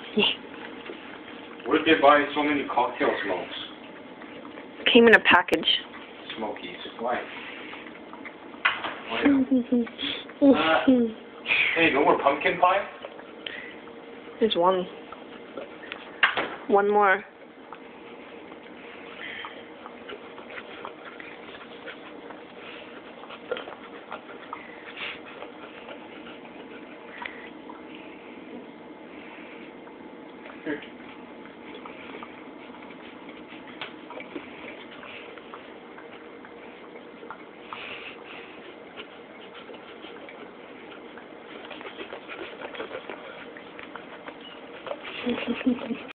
Where did they buy so many cocktail smokes? Came in a package. Smokies. Why? Hey, no more pumpkin pie? There's one. One more.